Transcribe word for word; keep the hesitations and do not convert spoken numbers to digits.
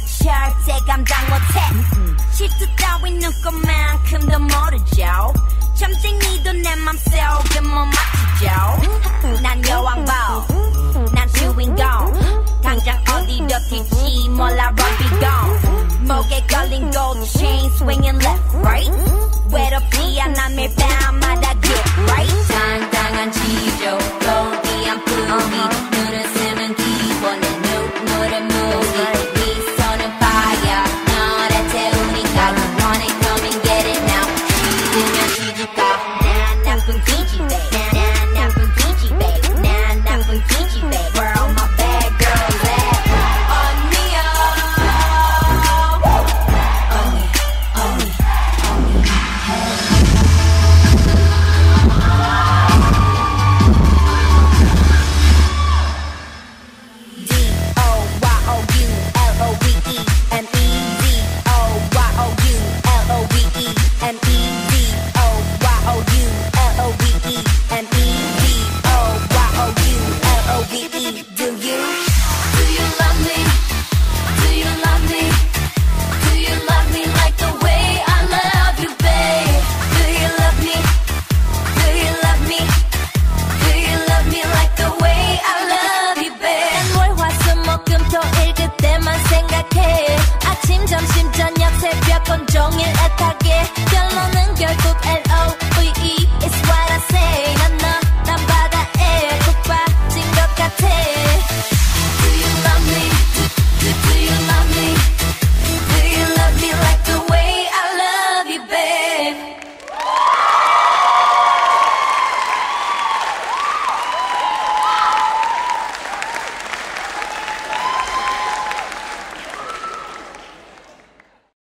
절대 감당 못해 실수 따윈 눈꽃만큼도 모르죠 점쟁이도 내 맘속에 못 맞추죠 난 여왕벌 난 주인공 당장 어디로 튈지 몰라 run be gone 목에 걸린 gold chain swinging left right 외롭지 않아 매일 밤마다 get right 당당한 지조 고귀한 품위 눈을 쓰는 기본의 눈물의 무기